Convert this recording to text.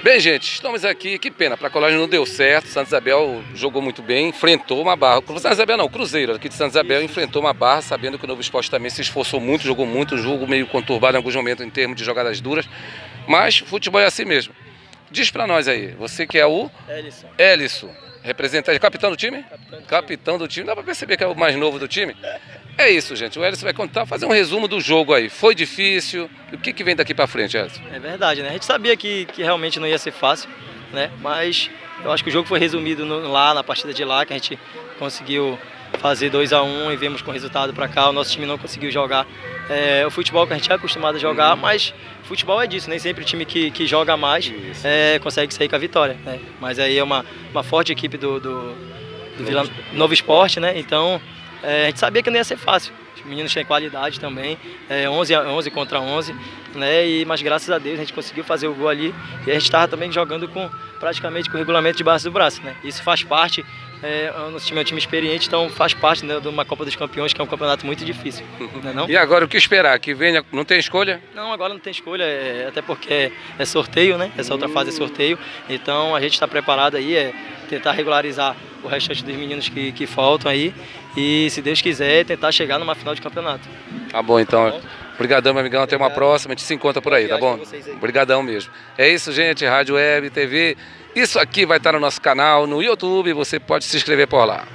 Bem, gente, estamos aqui, que pena, para a Colégio não deu certo, Santa Isabel jogou muito bem, enfrentou uma barra, Santa Isabel não, Cruzeiro aqui de Santa Isabel enfrentou uma barra, sabendo que o Novo Esporte também se esforçou muito, jogou muito, um jogo meio conturbado em alguns momentos em termos de jogadas duras, mas futebol é assim mesmo. Diz para nós aí, você que é o... Elisson, representante, capitão do time? Capitão do time, dá para perceber que é o mais novo do time? É isso, gente, o Elisson vai contar, fazer um resumo do jogo aí. Foi difícil, o que vem daqui para frente, Elisson? É verdade, né? A gente sabia que realmente não ia ser fácil, né? Mas eu acho que o jogo foi resumido lá na partida de lá, que a gente conseguiu fazer 2-1 e vemos com o resultado para cá. O nosso time não conseguiu jogar o futebol que a gente é acostumado a jogar, mas futebol é disso, nem sempre o time que joga mais consegue sair com a vitória, né? Mas aí é uma forte equipe do Novo Esporte, né? Então a gente sabia que não ia ser fácil. Os meninos têm qualidade também, 11 contra 11, né? Mas graças a Deus a gente conseguiu fazer o gol ali e a gente estava também jogando praticamente com o regulamento debaixo do braço, né? Isso faz parte, o nosso time é um time experiente, então faz parte, né, de uma Copa dos Campeões, que é um campeonato muito difícil, não é não? E agora o que esperar? Que venha, não tem escolha? Não, agora não tem escolha, até porque é sorteio, né? Essa outra fase é sorteio, então a gente está preparado aí, tentar regularizar o restante dos meninos que faltam aí e, se Deus quiser, tentar chegar numa final de campeonato. Tá bom, então. Obrigadão, meu amigão. Até uma próxima. A gente se encontra por aí, tá bom? Obrigadão mesmo. É isso, gente. Rádio Web, TV. Isso aqui vai estar no nosso canal, no YouTube. Você pode se inscrever por lá.